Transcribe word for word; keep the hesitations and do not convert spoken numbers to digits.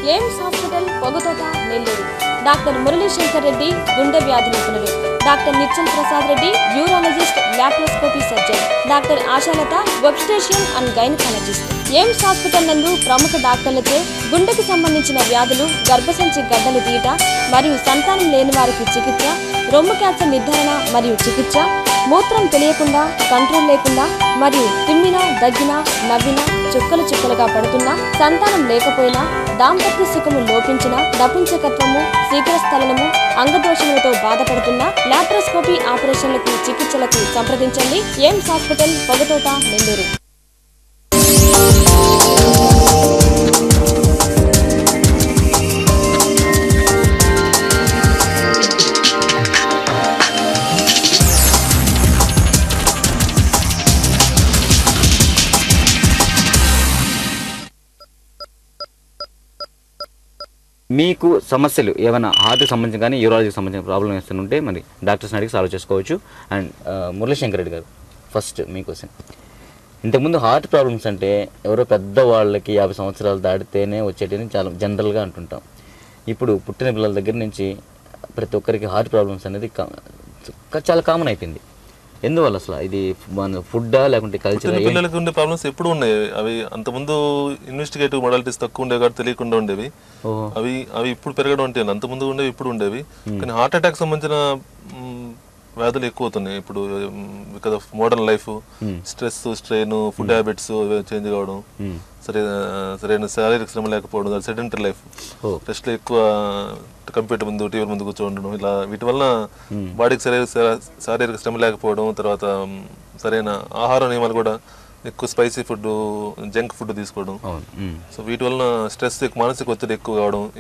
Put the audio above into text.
AIIMS hospital Pogathota Nellore. Doctor Murali Shankar Reddy గుండె వ్యాధి నిపుణులు. Doctor Nichal Prasad Reddy urologist laparoscopy surgeon. Doctor Ashalatha obstetrician and gynaecologist. AIMS hospital నందు ప్రముఖ డాక్టర్లచే గుండెకు సంబంధించిన వ్యాధులు, గర్భసంచి గడ్డలు తీయట మరియు సంతానం లేని వారికి చికిత్స, రొమ్ము క్యాన్సర్ నిర్ధారణ మరియు చికిత్స, మూత్రం తెలియకుండా, కంట్రోల్ లేకుండా మరియు తిమ్మినా, దగ్గినా, నవ్వినా, చుక్కలు చుక్కలుగా పడుతున్నా, సంతానం లేకపోయినా, దాంపత్య సుఖము లోపించిన, నపుంసకత్వము, శీఘ్రస్థలనము, అంగదోషములతో బాధపడుతున్న, లాప్రోస్కోపీ ఆపరేషన్లకు చికిత్సలకు సంప్రదించండి. AIMS hospital Pogathota Nellore. మీకు సమస్యలు ఏమైనా హార్ట్కి సంబంధించి కానీ యూరాలజీకి సంబంధించిన ప్రాబ్లం వేస్తుంటే మరి డాక్టర్స్ని అడిగి సాల్వ్ చేసుకోవచ్చు. అండ్ మురళీశంకర్ రెడ్డి గారు, ఫస్ట్ మీకోసం, ఇంతకుముందు హార్ట్ ప్రాబ్లమ్స్ అంటే ఎవరో పెద్ద వాళ్ళకి యాభై సంవత్సరాలు దాటితేనే వచ్చేటిని చాలా జనరల్గా అంటుంటాం. ఇప్పుడు పుట్టిన పిల్లల దగ్గర నుంచి ప్రతి ఒక్కరికి హార్ట్ ప్రాబ్లమ్స్ అనేది చాలా కామన్ అయిపోయింది. ఎందువల్ల అసలు ఇది మన ఫుడ్డా లేకుంటే కల్చర్? పిల్లలకి ఉండే ప్రాబ్లమ్స్ ఎప్పుడు ఉన్నాయి. అవి అంతకుముందు ఇన్వెస్టిగేటివ్ మోడాలిటీస్ తక్కువ ఉండేవి కాబట్టి తెలియకుండా ఉండేవి. అవి అవి ఇప్పుడు పెరగడం అంటే అంతకుముందు ఉండేవి, ఇప్పుడు ఉండేవి. కానీ హార్ట్ అటాక్ సంబంధించిన వ్యాధులు ఎక్కువ అవుతున్నాయి ఇప్పుడు. Because of modern life, stress, strain, food habits change కావడం, సరే సరైన శారీరక శ్రమ లేకపోవడం, సెడెంటరీ లైఫ్, రెస్ట్ ఎక్కువ, కంప్యూటర్ ముందు, టీవీ ముందు కూర్చోండడం, ఇలా వీటి వల్ల బాడీకి సరైన శారీరక శ్రమ లేకపోవడం, తర్వాత సరైన ఆహార నియమాలు కూడా ఎక్కువ స్పైసీ ఫుడ్, జంక్ ఫుడ్ తీసుకోవడం. సో వీటి వలన స్ట్రెస్, మానసిక ఒత్తిడి ఎక్కువ కావడం,